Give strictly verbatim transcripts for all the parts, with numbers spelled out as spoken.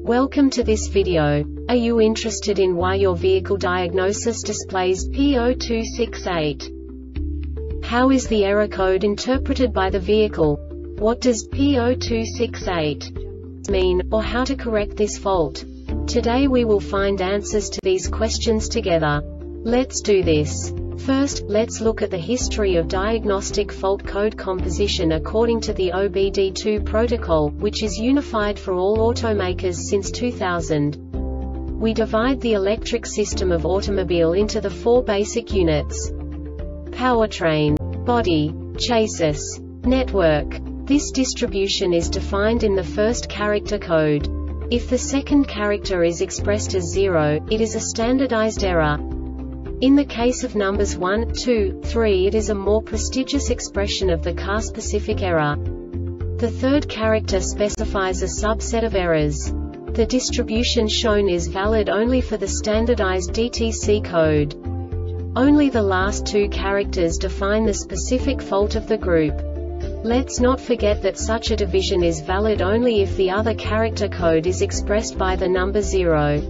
Welcome to this video. Are you interested in why your vehicle diagnosis displays P zero two six eight? How is the error code interpreted by the vehicle? What does P zero two six eight mean, or how to correct this fault? Today we will find answers to these questions together. Let's do this. First, let's look at the history of diagnostic fault code composition according to the O B D two protocol, which is unified for all automakers since two thousand. We divide the electric system of automobile into the four basic units: powertrain, body, chassis, network. This distribution is defined in the first character code. If the second character is expressed as zero, it is a standardized error. In the case of numbers one, two, three, it is a more prestigious expression of the car-specific error. The third character specifies a subset of errors. The distribution shown is valid only for the standardized D T C code. Only the last two characters define the specific fault of the group. Let's not forget that such a division is valid only if the other character code is expressed by the number zero.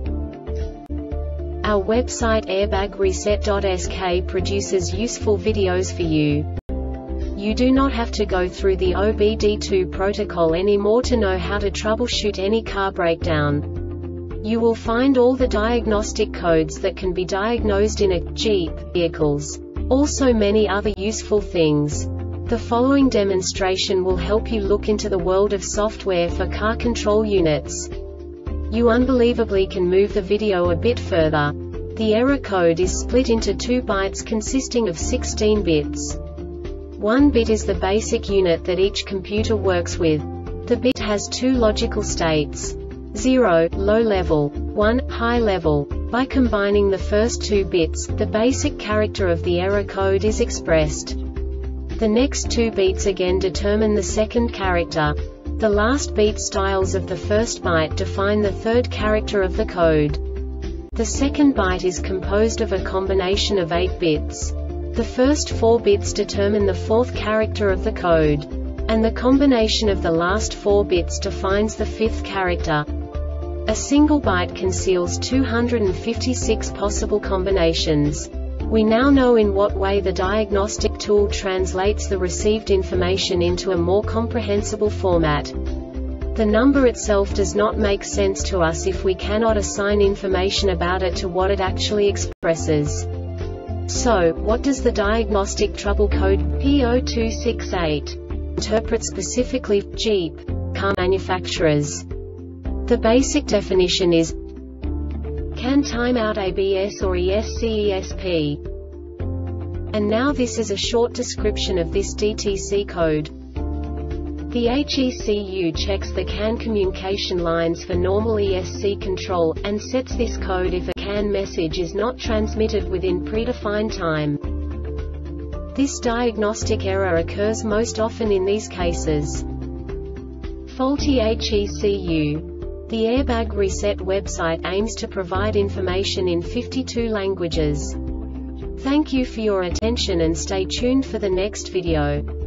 Our website airbag reset dot S K produces useful videos for you. You do not have to go through the O B D two protocol anymore to know how to troubleshoot any car breakdown. You will find all the diagnostic codes that can be diagnosed in a Jeep vehicles. Also many other useful things. The following demonstration will help you look into the world of software for car control units. You unbelievably can move the video a bit further. The error code is split into two bytes consisting of sixteen bits. One bit is the basic unit that each computer works with. The bit has two logical states: zero, low level, one, high level. By combining the first two bits, the basic character of the error code is expressed. The next two beats again determine the second character. The last beat styles of the first byte define the third character of the code. The second byte is composed of a combination of eight bits. The first four bits determine the fourth character of the code. And the combination of the last four bits defines the fifth character. A single byte conceals two hundred fifty-six possible combinations. We now know in what way the diagnostic tool translates the received information into a more comprehensible format. The number itself does not make sense to us if we cannot assign information about it to what it actually expresses. So, what does the diagnostic trouble code P zero two six eight interpret specifically for Jeep car manufacturers? The basic definition is: can time out A B S or E S C E S P. And now this is a short description of this D T C code. The H E C U checks the C A N communication lines for normal E S C control, and sets this code if a C A N message is not transmitted within predefined time. This diagnostic error occurs most often in these cases: faulty H E C U. The Airbag Reset website aims to provide information in fifty-two languages. Thank you for your attention and stay tuned for the next video.